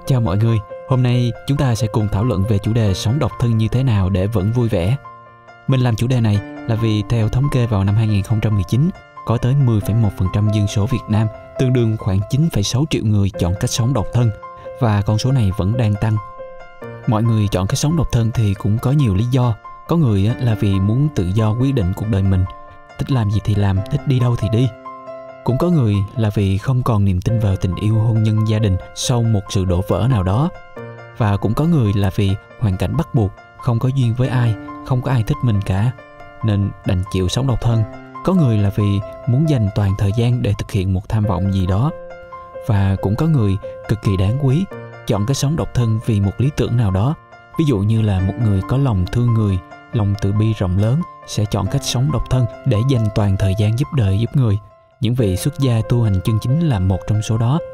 Chào mọi người, hôm nay chúng ta sẽ cùng thảo luận về chủ đề sống độc thân như thế nào để vẫn vui vẻ. Mình làm chủ đề này là vì theo thống kê vào năm 2019, có tới 10,1% dân số Việt Nam, tương đương khoảng 9,6 triệu người chọn cách sống độc thân, và con số này vẫn đang tăng. Mọi người chọn cách sống độc thân thì cũng có nhiều lý do. Có người là vì muốn tự do quyết định cuộc đời mình, thích làm gì thì làm, thích đi đâu thì đi. Cũng có người là vì không còn niềm tin vào tình yêu hôn nhân gia đình sau một sự đổ vỡ nào đó. Và cũng có người là vì hoàn cảnh bắt buộc, không có duyên với ai, không có ai thích mình cả, nên đành chịu sống độc thân. Có người là vì muốn dành toàn thời gian để thực hiện một tham vọng gì đó. Và cũng có người cực kỳ đáng quý, chọn cái sống độc thân vì một lý tưởng nào đó. Ví dụ như là một người có lòng thương người, lòng từ bi rộng lớn sẽ chọn cách sống độc thân để dành toàn thời gian giúp đời giúp người. Những vị xuất gia tu hành chân chính là một trong số đó.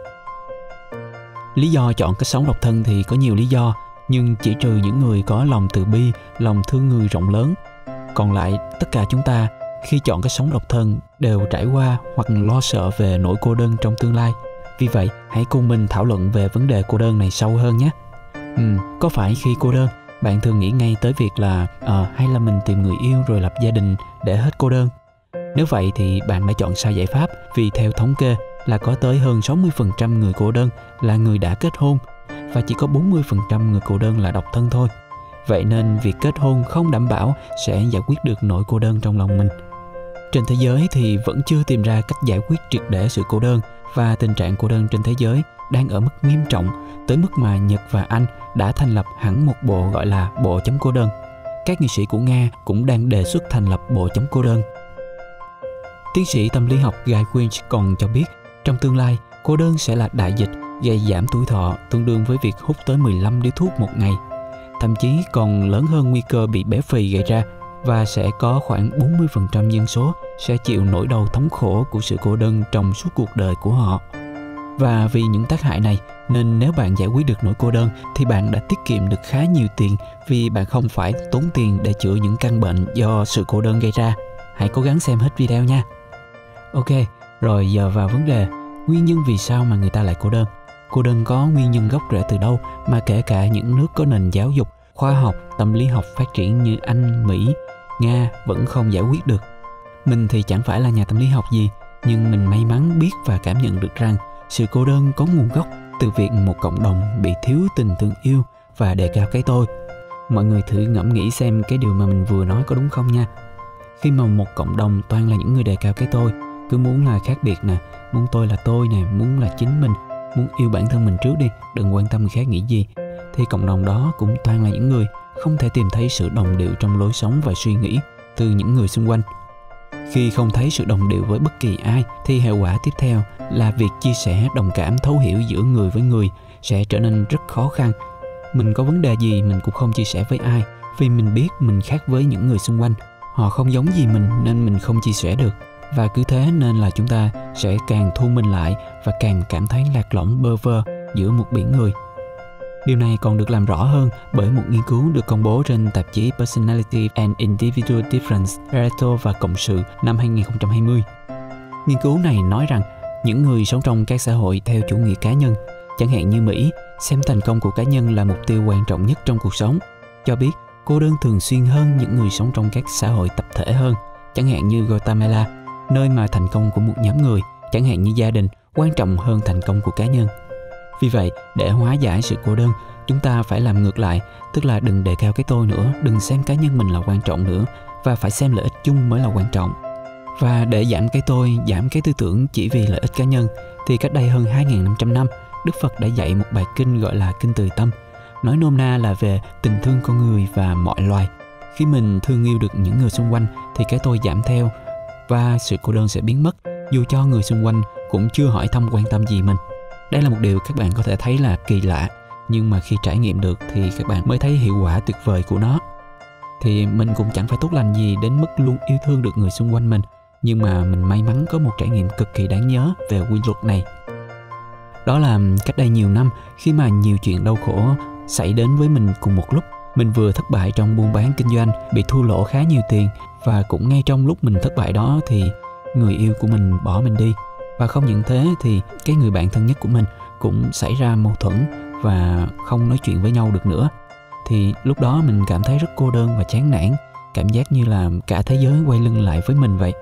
Lý do chọn cách sống độc thân thì có nhiều lý do, nhưng chỉ trừ những người có lòng từ bi, lòng thương người rộng lớn. Còn lại, tất cả chúng ta khi chọn cách sống độc thân đều trải qua hoặc lo sợ về nỗi cô đơn trong tương lai. Vì vậy, hãy cùng mình thảo luận về vấn đề cô đơn này sâu hơn nhé. Có phải khi cô đơn, bạn thường nghĩ ngay tới việc là hay là mình tìm người yêu rồi lập gia đình để hết cô đơn? Nếu vậy thì bạn đã chọn sai giải pháp, vì theo thống kê là có tới hơn 60% người cô đơn là người đã kết hôn và chỉ có 40% người cô đơn là độc thân thôi. Vậy nên việc kết hôn không đảm bảo sẽ giải quyết được nỗi cô đơn trong lòng mình. Trên thế giới thì vẫn chưa tìm ra cách giải quyết triệt để sự cô đơn, và tình trạng cô đơn trên thế giới đang ở mức nghiêm trọng tới mức mà Nhật và Anh đã thành lập hẳn một bộ gọi là Bộ chống cô đơn. Các nghị sĩ của Nga cũng đang đề xuất thành lập Bộ chống cô đơn. Tiến sĩ tâm lý học Guy Winch còn cho biết, trong tương lai, cô đơn sẽ là đại dịch gây giảm tuổi thọ tương đương với việc hút tới 15 điếu thuốc một ngày. Thậm chí còn lớn hơn nguy cơ bị béo phì gây ra, và sẽ có khoảng 40% dân số sẽ chịu nỗi đau thống khổ của sự cô đơn trong suốt cuộc đời của họ. Và vì những tác hại này, nên nếu bạn giải quyết được nỗi cô đơn thì bạn đã tiết kiệm được khá nhiều tiền, vì bạn không phải tốn tiền để chữa những căn bệnh do sự cô đơn gây ra. Hãy cố gắng xem hết video nha. Ok, rồi giờ vào vấn đề, nguyên nhân vì sao mà người ta lại cô đơn. Cô đơn có nguyên nhân gốc rễ từ đâu mà kể cả những nước có nền giáo dục, khoa học, tâm lý học phát triển như Anh, Mỹ, Nga vẫn không giải quyết được. Mình thì chẳng phải là nhà tâm lý học gì, nhưng mình may mắn biết và cảm nhận được rằng sự cô đơn có nguồn gốc từ việc một cộng đồng bị thiếu tình thương yêu và đề cao cái tôi. Mọi người thử ngẫm nghĩ xem cái điều mà mình vừa nói có đúng không nha. Khi mà một cộng đồng toàn là những người đề cao cái tôi, cứ muốn là khác biệt nè, muốn tôi là tôi nè, muốn là chính mình, muốn yêu bản thân mình trước đi, đừng quan tâm người khác nghĩ gì, thì cộng đồng đó cũng toàn là những người không thể tìm thấy sự đồng điệu trong lối sống và suy nghĩ từ những người xung quanh. Khi không thấy sự đồng điệu với bất kỳ ai thì hệ quả tiếp theo là việc chia sẻ, đồng cảm, thấu hiểu giữa người với người sẽ trở nên rất khó khăn. Mình có vấn đề gì mình cũng không chia sẻ với ai, vì mình biết mình khác với những người xung quanh. Họ không giống gì mình nên mình không chia sẻ được. Và cứ thế nên là chúng ta sẽ càng thu mình lại và càng cảm thấy lạc lõng bơ vơ giữa một biển người. Điều này còn được làm rõ hơn bởi một nghiên cứu được công bố trên tạp chí Personality and Individual Difference, Pareto và Cộng sự năm 2020. Nghiên cứu này nói rằng những người sống trong các xã hội theo chủ nghĩa cá nhân, chẳng hạn như Mỹ, xem thành công của cá nhân là mục tiêu quan trọng nhất trong cuộc sống, cho biết cô đơn thường xuyên hơn những người sống trong các xã hội tập thể hơn, chẳng hạn như Guatemala, nơi mà thành công của một nhóm người, chẳng hạn như gia đình, quan trọng hơn thành công của cá nhân. Vì vậy, để hóa giải sự cô đơn, chúng ta phải làm ngược lại, tức là đừng đề cao cái tôi nữa, đừng xem cá nhân mình là quan trọng nữa, và phải xem lợi ích chung mới là quan trọng. Và để giảm cái tôi, giảm cái tư tưởng chỉ vì lợi ích cá nhân, thì cách đây hơn 2.500 năm, Đức Phật đã dạy một bài kinh gọi là Kinh Từ Tâm. Nói nôm na là về tình thương con người và mọi loài. Khi mình thương yêu được những người xung quanh thì cái tôi giảm theo, và sự cô đơn sẽ biến mất, dù cho người xung quanh cũng chưa hỏi thăm quan tâm gì mình. Đây là một điều các bạn có thể thấy là kỳ lạ, nhưng mà khi trải nghiệm được thì các bạn mới thấy hiệu quả tuyệt vời của nó. Thì mình cũng chẳng phải tốt lành gì đến mức luôn yêu thương được người xung quanh mình, nhưng mà mình may mắn có một trải nghiệm cực kỳ đáng nhớ về quy luật này. Đó là cách đây nhiều năm, khi mà nhiều chuyện đau khổ xảy đến với mình cùng một lúc. Mình vừa thất bại trong buôn bán kinh doanh, bị thua lỗ khá nhiều tiền, và cũng ngay trong lúc mình thất bại đó thì người yêu của mình bỏ mình đi. Và không những thế thì cái người bạn thân nhất của mình cũng xảy ra mâu thuẫn và không nói chuyện với nhau được nữa. Thì lúc đó mình cảm thấy rất cô đơn và chán nản, cảm giác như là cả thế giới quay lưng lại với mình vậy.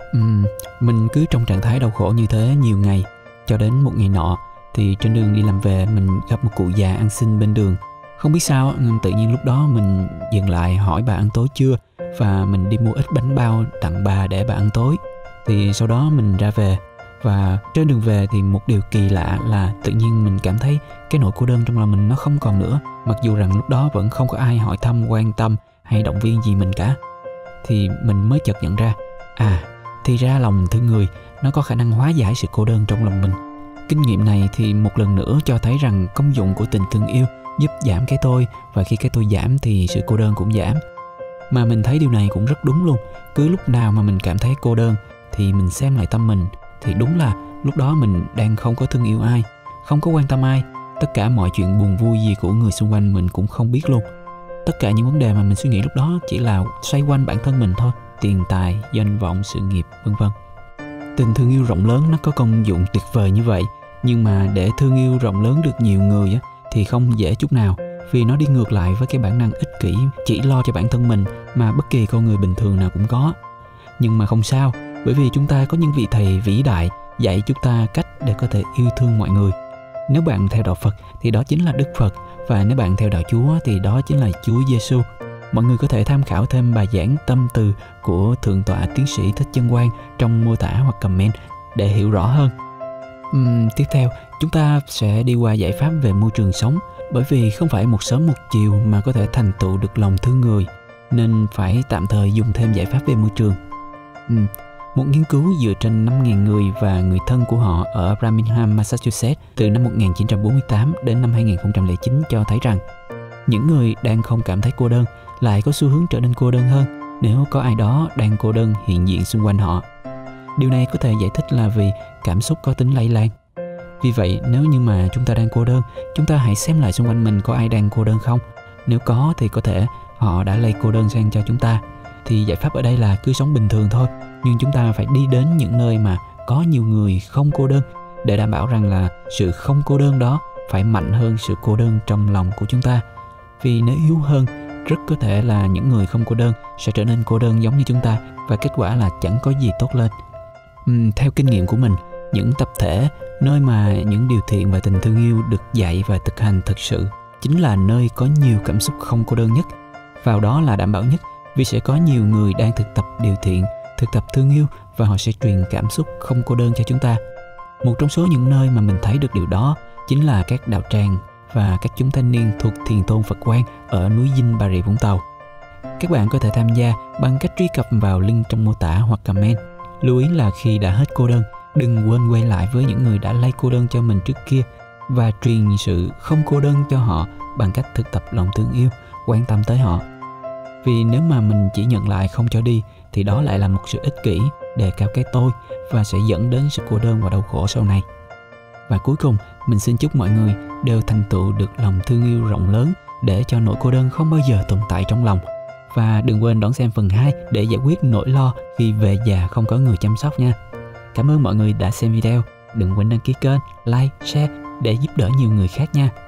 Mình cứ trong trạng thái đau khổ như thế nhiều ngày, cho đến một ngày nọ thì trên đường đi làm về mình gặp một cụ già ăn xin bên đường. Không biết sao tự nhiên lúc đó mình dừng lại hỏi bà ăn tối chưa, và mình đi mua ít bánh bao tặng bà để bà ăn tối. Thì sau đó mình ra về, và trên đường về thì một điều kỳ lạ là tự nhiên mình cảm thấy cái nỗi cô đơn trong lòng mình nó không còn nữa, mặc dù rằng lúc đó vẫn không có ai hỏi thăm, quan tâm hay động viên gì mình cả. Thì mình mới chợt nhận ra, thì ra lòng thương người nó có khả năng hóa giải sự cô đơn trong lòng mình. Kinh nghiệm này thì một lần nữa cho thấy rằng công dụng của tình thương yêu giúp giảm cái tôi, và khi cái tôi giảm thì sự cô đơn cũng giảm. Mà mình thấy điều này cũng rất đúng luôn. Cứ lúc nào mà mình cảm thấy cô đơn thì mình xem lại tâm mình, thì đúng là lúc đó mình đang không có thương yêu ai, không có quan tâm ai. Tất cả mọi chuyện buồn vui gì của người xung quanh mình cũng không biết luôn. Tất cả những vấn đề mà mình suy nghĩ lúc đó chỉ là xoay quanh bản thân mình thôi, tiền tài, danh vọng, sự nghiệp, vân vân. Tình thương yêu rộng lớn nó có công dụng tuyệt vời như vậy, nhưng mà để thương yêu rộng lớn được nhiều người thì không dễ chút nào, vì nó đi ngược lại với cái bản năng ích kỷ chỉ lo cho bản thân mình mà bất kỳ con người bình thường nào cũng có. Nhưng mà không sao, bởi vì chúng ta có những vị thầy vĩ đại dạy chúng ta cách để có thể yêu thương mọi người. Nếu bạn theo đạo Phật thì đó chính là Đức Phật, và nếu bạn theo đạo Chúa thì đó chính là Chúa Giêsu. Mọi người có thể tham khảo thêm bài giảng tâm từ của Thượng tọa Tiến sĩ Thích Chân Quang trong mô tả hoặc comment để hiểu rõ hơn. Tiếp theo, chúng ta sẽ đi qua giải pháp về môi trường sống, bởi vì không phải một sớm một chiều mà có thể thành tựu được lòng thương người, nên phải tạm thời dùng thêm giải pháp về môi trường. Một nghiên cứu dựa trên 5.000 người và người thân của họ ở Birmingham, Massachusetts từ năm 1948 đến năm 2009 cho thấy rằng những người đang không cảm thấy cô đơn lại có xu hướng trở nên cô đơn hơn nếu có ai đó đang cô đơn hiện diện xung quanh họ. Điều này có thể giải thích là vì cảm xúc có tính lây lan. Vì vậy, nếu như mà chúng ta đang cô đơn, chúng ta hãy xem lại xung quanh mình có ai đang cô đơn không. Nếu có thì có thể họ đã lây cô đơn sang cho chúng ta. Thì giải pháp ở đây là cứ sống bình thường thôi, nhưng chúng ta phải đi đến những nơi mà có nhiều người không cô đơn để đảm bảo rằng là sự không cô đơn đó phải mạnh hơn sự cô đơn trong lòng của chúng ta. Vì nếu yếu hơn, rất có thể là những người không cô đơn sẽ trở nên cô đơn giống như chúng ta, và kết quả là chẳng có gì tốt lên. Theo kinh nghiệm của mình, những tập thể, nơi mà những điều thiện và tình thương yêu được dạy và thực hành thực sự chính là nơi có nhiều cảm xúc không cô đơn nhất. Vào đó là đảm bảo nhất, vì sẽ có nhiều người đang thực tập điều thiện, thực tập thương yêu, và họ sẽ truyền cảm xúc không cô đơn cho chúng ta. Một trong số những nơi mà mình thấy được điều đó chính là các đạo tràng và các chúng thanh niên thuộc Thiền Tôn Phật Quang ở núi Dinh, Bà Rịa Vũng Tàu. Các bạn có thể tham gia bằng cách truy cập vào link trong mô tả hoặc comment. Lưu ý là khi đã hết cô đơn, đừng quên quay lại với những người đã lây cô đơn cho mình trước kia và truyền sự không cô đơn cho họ bằng cách thực tập lòng thương yêu, quan tâm tới họ. Vì nếu mà mình chỉ nhận lại không cho đi thì đó lại là một sự ích kỷ, đề cao cái tôi và sẽ dẫn đến sự cô đơn và đau khổ sau này. Và cuối cùng, mình xin chúc mọi người đều thành tựu được lòng thương yêu rộng lớn để cho nỗi cô đơn không bao giờ tồn tại trong lòng. Và đừng quên đón xem phần 2 để giải quyết nỗi lo khi về già không có người chăm sóc nha. Cảm ơn mọi người đã xem video. Đừng quên đăng ký kênh, like, share để giúp đỡ nhiều người khác nha.